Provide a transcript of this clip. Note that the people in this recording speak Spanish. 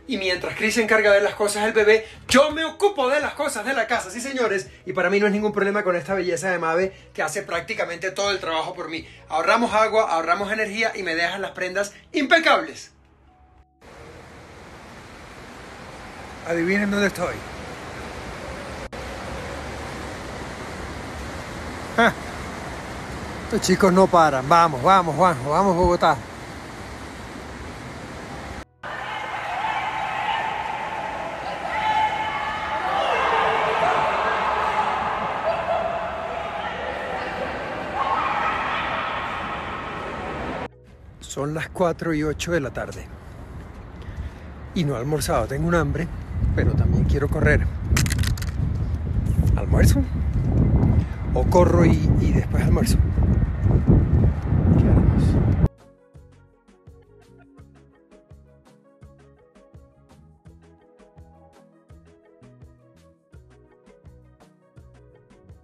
Y mientras Chris se encarga de las cosas del bebé, yo me ocupo de las cosas de la casa, sí señores. Y para mí no es ningún problema con esta belleza de Mabe que hace prácticamente todo el trabajo por mí. Ahorramos agua, ahorramos energía y me dejan las prendas impecables. Adivinen dónde estoy. Estos chicos no paran. Vamos, vamos, Juanjo, vamos Bogotá. Son las 4:08 de la tarde y no he almorzado, tengo un hambre, pero también quiero correr. ¿Almuerzo? ¿O corro y después almuerzo?